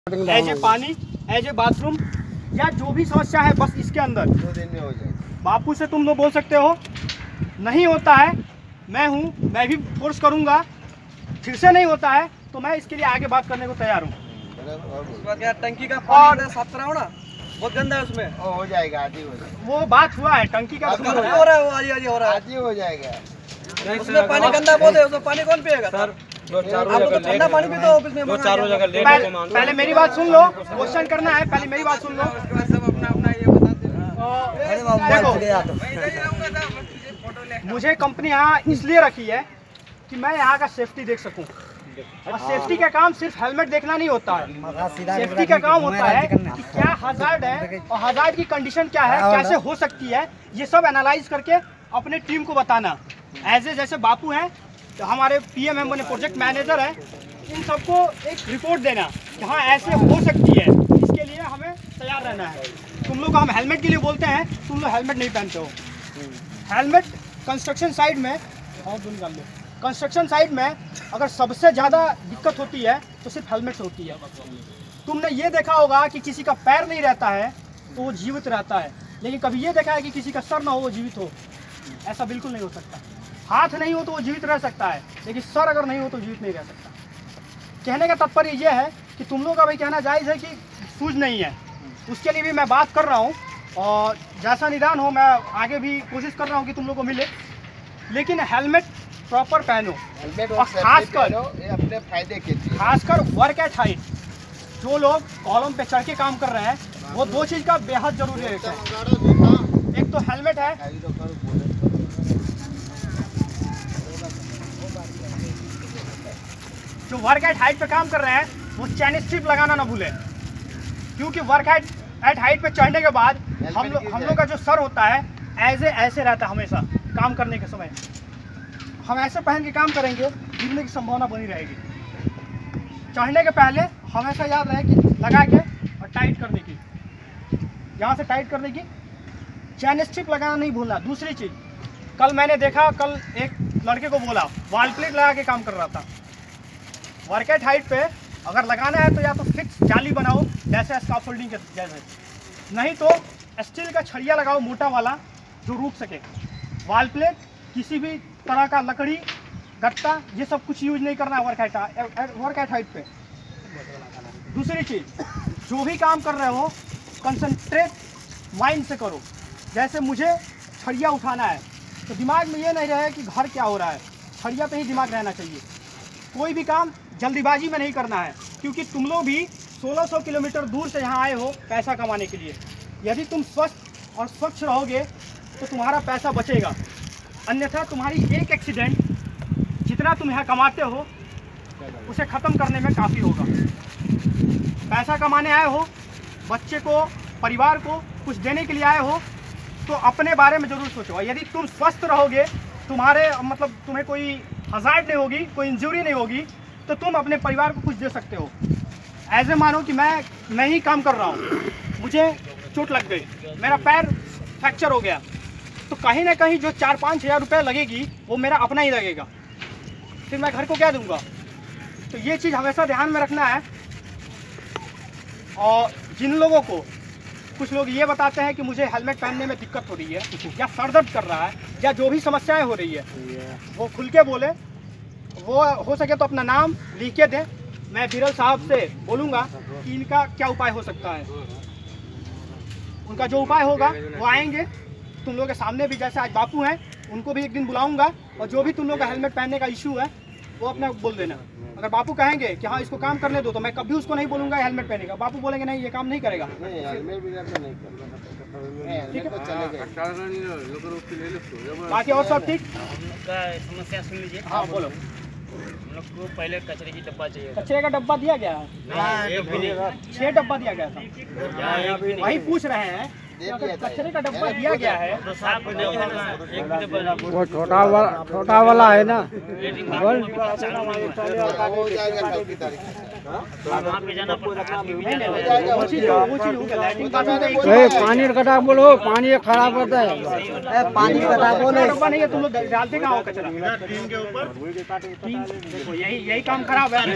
As a पानी, as a bathroom या जो भी समस्या है बस इसके अंदर 2 दिन में हो जाएगा। बापू से तुम लोग बोल सकते हो नहीं होता है, मैं हूँ, मैं भी फोर्स करूँगा, फिर से नहीं होता है तो मैं इसके लिए आगे बात करने को तैयार हूँ। टंकी का पानी साफ कराओ ना, बहुत गंदा है उसमें। हो जाएगा, आदि हो जाएगा। वो बात हुआ है, टंकी का हो रहा है, वो आज हो रहा है, आदि हो जाएगा। उसमें पानी गंदा बहुत है, उसमें पानी कौन पिएगा सर? ठंडा पानी भी तो ऑफिस में पहले मेरी बात सुन लो, क्वेश्चन करना है, पहले मेरी बात सुन लो। देखो मुझे कंपनी यहाँ इसलिए रखी है कि मैं यहाँ का सेफ्टी देख सकूँ, और सेफ्टी का काम सिर्फ हेलमेट देखना नहीं होता है। सेफ्टी का काम होता है कि क्या हजार्ड है और हजार्ड की कंडीशन क्या है, कैसे हो सकती है, ये सब एनालाइज करके अपने टीम को बताना। एज ए जैसे बापू हैं तो हमारे पीएम बने प्रोजेक्ट मैनेजर है, इन सबको एक रिपोर्ट देना कि हाँ ऐसे हो सकती है, इसके लिए हमें तैयार रहना है। तुम लोग हम हेलमेट के लिए बोलते हैं, तुम लोग हेलमेट नहीं पहनते हो। हेलमेट कंस्ट्रक्शन साइड में कंस्ट्रक्शन साइड में अगर सबसे ज़्यादा दिक्कत होती है तो सिर्फ हेलमेट से होती है। तुमने ये देखा होगा कि किसी का पैर नहीं रहता है तो वो जीवित रहता है, लेकिन कभी ये देखा है कि किसी का सर ना हो वो जीवित हो? ऐसा बिल्कुल नहीं हो सकता। हाथ नहीं हो तो वो जीवित रह सकता है, लेकिन सर अगर नहीं हो तो जीवित नहीं रह सकता। कहने का तात्पर्य ये है कि तुम लोग का भाई कहना जायज़ है कि सूझ नहीं है, उसके लिए भी मैं बात कर रहा हूँ, और जैसा निदान हो मैं आगे भी कोशिश कर रहा हूँ कि तुम लोग को मिले, लेकिन हेलमेट प्रॉपर पहनो। और खासकर अपने फायदे के लिए, खासकर वर्क एट हाइट, जो लोग कॉलम पे चढ़ के काम कर रहे हैं, वो दो चीज़ का बेहद जरूरी है। एक तो हेलमेट है, जो वर्क एट हाइट पे काम कर रहे हैं वो चैन स्ट्रिप लगाना ना भूलें, क्योंकि वर्क एट हाइट पे चढ़ने के बाद हम लोग का जो सर होता है ऐसे रहता है हमेशा। काम करने के समय हम ऐसे पहन के काम करेंगे, गिरने की संभावना बनी रहेगी। चढ़ने के पहले हमेशा याद रहे कि लगा के और टाइट करने की, यहाँ से टाइट करने की, चैन स्ट्रिप लगाना नहीं भूलना। दूसरी चीज़, कल मैंने देखा, कल एक लड़के को बोला वाल प्लेट लगा के काम कर रहा था। वर्क एट हाइट पे अगर लगाना है तो या तो फिक्स जाली बनाओ जैसे स्काफोल्डिंग के जैसे, नहीं तो स्टील का छड़िया लगाओ मोटा वाला जो रुक सके। वाल प्लेट, किसी भी तरह का लकड़ी, गत्ता, ये सब कुछ यूज नहीं करना है वर्क एट हाइट पे। दूसरी चीज़, जो भी काम कर रहे हो कंसंट्रेट माइंड से करो। जैसे मुझे छड़िया उठाना है तो दिमाग में ये नहीं रहे कि घर क्या हो रहा है, छड़िया पे ही दिमाग रहना चाहिए। कोई भी काम जल्दीबाजी में नहीं करना है, क्योंकि तुम लोग भी 1600 किलोमीटर दूर से यहाँ आए हो पैसा कमाने के लिए। यदि तुम स्वस्थ और स्वच्छ रहोगे तो तुम्हारा पैसा बचेगा, अन्यथा तुम्हारी एक एक्सीडेंट जितना तुम यहाँ कमाते हो उसे ख़त्म करने में काफ़ी होगा। पैसा कमाने आए हो, बच्चे को, परिवार को कुछ देने के लिए आए हो, तो अपने बारे में ज़रूर सोचो। यदि तुम स्वस्थ रहोगे, तुम्हारे मतलब तुम्हें कोई हज़ार्ड नहीं होगी, कोई इंजरी नहीं होगी, तो तुम अपने परिवार को कुछ दे सकते हो। ऐसे मानो कि मैं ही काम कर रहा हूँ, मुझे चोट लग गई, मेरा पैर फ्रैक्चर हो गया, तो कहीं ना कहीं जो 4-5 हज़ार रुपये लगेगी वो मेरा अपना ही लगेगा, फिर मैं घर को क्या दूंगा? तो ये चीज़ हमेशा ध्यान में रखना है। और जिन लोगों को, कुछ लोग ये बताते हैं कि मुझे हेलमेट पहनने में दिक्कत हो रही है, या सर दर्द कर रहा है, या जो भी समस्याएं हो रही है, वो खुल के बोले। वो हो सके तो अपना नाम लिख के दें, मैं बिरल साहब से बोलूँगा कि इनका क्या उपाय हो सकता है। उनका जो उपाय होगा वो आएंगे तुम लोगों के सामने भी, जैसे आज बापू हैं उनको भी एक दिन बुलाऊंगा, और जो भी तुम लोग का हेलमेट पहनने का इशू है वो अपना बोल देना। अगर बापू कहेंगे कि हाँ इसको काम करने दो, तो मैं कभी उसको नहीं बोलूँगा हेलमेट पहने का। बापू बोलेंगे नहीं ये काम नहीं करेगा, ठीक है। बाकी और सब ठीक? समस्या सुन लीजिए। हाँ बोलो। हम लोग को पहले कचरे की डब्बा चाहिए। कचरे का डब्बा दिया गया है? 6 डब्बा दिया गया था, वही पूछ रहे हैं। कचरे का डब्बा दिया गया है तो साफ वो छोटा वाला है ना, हो जाएगा 28 तारीख। वहाँ पे जाना पड़ता है। वो चीज हो गया लैट्रिन पानी कटा बोलो, पानी खराब होता है। पानी कटा बोले डब्बा नहीं है, तुम लोग डालते कहाँ हो कचरा टीन के ऊपर? टीन देखो, यही काम खराब है।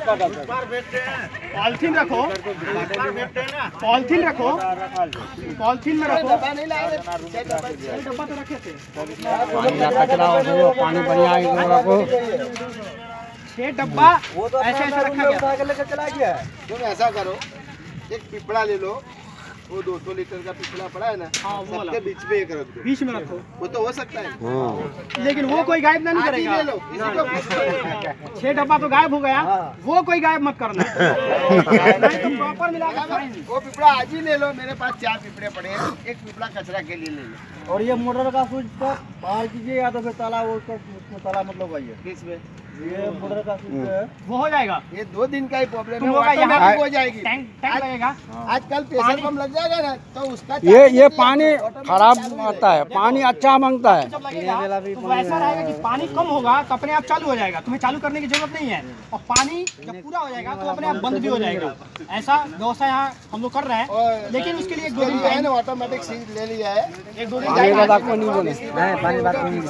पॉलिथीन रखो, पॉलिथीन रखो, पॉलिथीन में रखो। डब्बा तो रखे थे, कचरा हो, पानी बढ़िया रखो। 6 डब्बा ऐसे ऐसे रखा गया। चला गया। तुम ऐसा करो, एक पिपड़ा ले लो, वो 200 लीटर का पिपड़ा पड़ा है ना, हाँ, वो वाला। सबके बीच में एक रख दो, बीच में रखो, वो तो हो सकता है। लेकिन वो कोई गायब नहीं आज ही करेगा। ले लो, किसी को पूछ लो। 6 डब्बा तो गायब हो गया, वो कोई गायब मत करना। नहीं, तुम प्रॉपर मिला के फाइन। वो पिपड़ा आज ही ले लो, मेरे पास 4 पिपड़े पड़े हैं, एक पिपड़ा कचरा के लिए ले लो। और ये मोटर का स्विच पर बाहर कीजिए या तो फिर ताला वो उसमें ताला मतलब आइए। किसमें? ये मोटर का स्विच है। वो हो जाएगा। ये 2 दिन का ही प्रॉब्लम तुम है, लोग का यहाँ ऑटोमेटिक हो जाएगी। टैंक लगेगा। आजकल प्रेशर पंप लग जाएगा ना, तो उसका ये पानी खराब आता है, पानी अच्छा मांगता है। जब लगेगा तो ऐसा रहेगा कि पानी कम होगा तो अपने आप चालू हो जाएगा, तुम्हें चालू करने की जरूरत नहीं है। और पानी जब पूरा हो जाएगा तो अपने आप बंद भी हो जाएगा। ऐसा व्यवस्था यहाँ हम लोग कर रहे हैं, लेकिन उसके लिए 1-2 दिन है ना, ऑटोमेटिक सीट ले लिया है। 1-2 दिन पानी का जाएगा। कोई नहीं बोले। पानी बात नहीं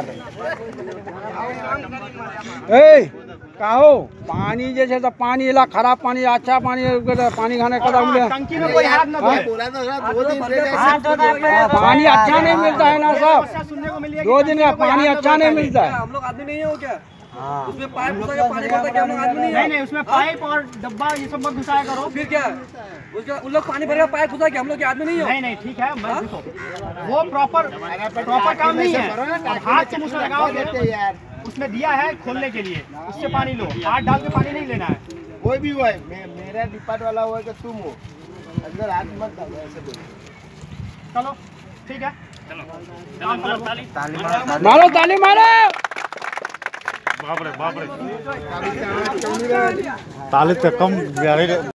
कहो पानी जैसे तो पानी इला खराब पानी अच्छा पानी पानी खाने का टंकी में कोई हाथ न धोए। बोला तो था 2 दिन ले जाए। पानी अच्छा नहीं मिलता है ना सब। समस्या सुनने को मिली है कि 2 दिन का टंकी में कोई पानी हाथ न अच्छा धोए। नहीं मिलता है। हम लोग आदमी नहीं हो क्या? उसमें पाइप घुसा के पानी खाता क्या हम लोग आदमी नहीं नहीं है? नहीं, उसमें पाइप और डब्बा ये सब मत घुसाया करो। फिर क्या? उसका उन लोग पानी भरेगा पाइप घुसा के हम लोग के आदमी नहीं हो? नहीं नहीं, ठीक है, मैं देखो वो प्रॉपर काम नहीं है। अब हाथ से मुझसे लगाओ, देते यार, उसमें दिया है खोलने के लिए, उससे पानी लो, हाथ डाल के पानी नहीं लेना है। कोई भी हुआ है, मेरा डिपार्ट वाला हुआ कि तुम हो, अंदर हाथ मत डालो, ऐसे बोलो। चलो ठीक है, मारो ताली मारो। ताली तो कम